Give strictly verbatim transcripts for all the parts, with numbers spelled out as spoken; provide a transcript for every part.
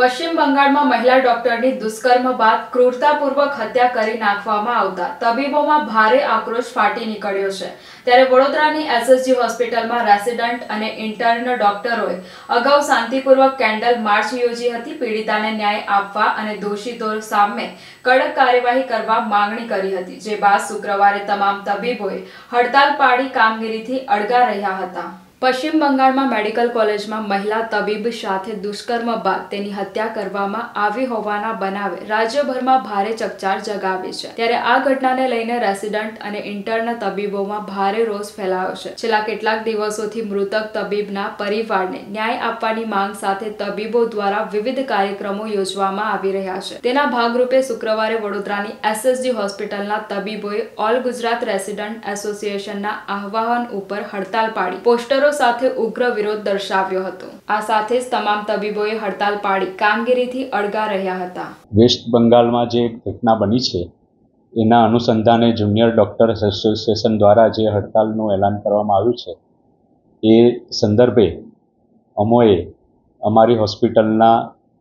પશ્ચિમ બંગાળમાં મહિલા ડોક્ટરની દુષ્કર્મ બાદ ક્રૂરતાપૂર્વક હત્યા કરી નાખવામાં આવતા તબીબોમાં ભારે આક્રોશ ફાટી નીકળ્યો છે। ત્યારે વડોદરાની એસએસજી હોસ્પિટલમાં રેસિડન્ટ અને ઇન્ટર્ન ડોક્ટરોએ અગાઉ શાંતિપૂર્વક કેન્ડલ માર્ચ યોજી હતી। પીડિતાને ન્યાય આપવા અને દોષિતો સામે કડક કાર્યવાહી કરવા માંગણી કરી હતી, જે બાદ શુક્રવારે તમામ તબીબોએ હડતાલ પાડી કામગીરીથી અળગા રહ્યા હતા। પશ્ચિમ બંગાળમાં મેડિકલ કોલેજમાં મહિલા તબીબ સાથે દુષ્કર્મ બાદ તેની હત્યા કરવામાં આવી હોવાના બનાવે રાજ્યભરમાં ભારે ચકચાર જગાવી છે। ત્યારે આ ઘટનાને લઈને રેસિડન્ટ અને ઇન્ટર્ન તબીબોમાં ભારે રોષ ફેલાયો છે। છેલ્લા કેટલાક દિવસોથી મૃતક તબીબના પરિવારને ન્યાય આપવાની માંગ સાથે તબીબો દ્વારા વિવિધ કાર્યક્રમો યોજવામાં આવી રહ્યા છે। તેના ભાગરૂપે શુક્રવારે વડોદરાની એસએસજી હોસ્પિટલના તબીબોએ ઓલ ગુજરાત રેસિડન્ટ એસોસિએશનના આહવાન ઉપર હડતાલ પાડી પોસ્ટરો સાથે ઉગ્ર વિરોધ દર્શાવ્યો હતો। આ સાથે જ તમામ તબીબોએ હડતાલ પાડી કામગીરીથી અળગા રહ્યા હતા। વેસ્ટ બંગાળમાં જે ઘટના બની છે એના અનુસંધાને જુનિયર ડોક્ટર્સ એસોસિએશન દ્વારા જે હડતાલનું એલાન કરવામાં આવ્યું છે એ સંદર્ભે અમોએ અમારી હોસ્પિટલના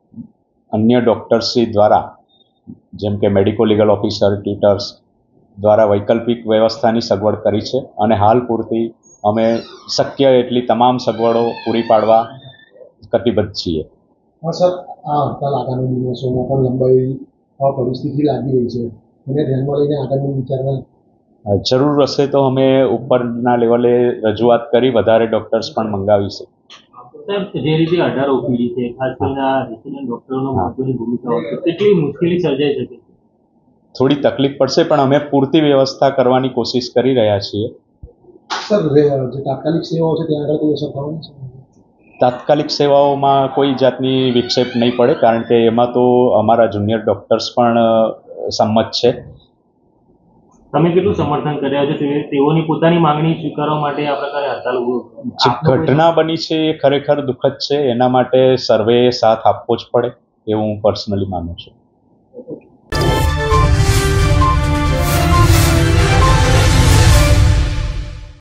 અન્ય ડોક્ટર્સી દ્વારા જેમ કે મેડિકો લીગલ ઓફિસર, ટ્યુટર્સ દ્વારા વૈકલ્પિક વ્યવસ્થાની સગવડ કરી છે અને હાલ પૂરતી અમે શક્ય એટલી તમામ સગવડો પૂરી પાડવા કટિબદ્ધ છીએ। હા સર, આ હડતાલ આગામી દિવસોમાં પણ લંબાઈ પરિસ્થિતિ લાગી રહી છે અને ધ્યાનમાં લઈને આગળની વિચારણા જરૂર હશે તો અમે ઉપરના લેવલે રજૂઆત કરી વધારે ડોક્ટર્સ પણ મંગાવીશું। સર, જે રીતે અઢાર ઓપીડી છે, ખાસ કરીને આ રેસિડન્ટ ડોક્ટરોનો મહત્વની ભૂમિકા હોય છે, કેટલી મુશ્કેલી સર્જાઈ શકે છે? થોડી તકલીફ પડશે પણ અમે પૂરતી વ્યવસ્થા કરવાની કોશિશ કરી રહ્યા છીએ। સર, જે તાત્કાલિક સેવાઓ છે ત્યાં આગળ કોઈ અસર થવાની છે? તાત્કાલિક સેવાઓમાં કોઈ જાતની વિક્ષેપ નહીં પડે, કારણ કે એમાં તો અમારા જુનિયર ડોક્ટર્સ પણ સંમત છે। તમે કેટલું સમર્થન કર્યા છે તેઓની પોતાની માંગણી સ્વીકારવા માટે આ પ્રકારે હડતાલ? જે ઘટના બની છે એ ખરેખર દુઃખદ છે, એના માટે સર્વે સાથ આપવો જ પડે એવું હું પર્સનલી માનું છું।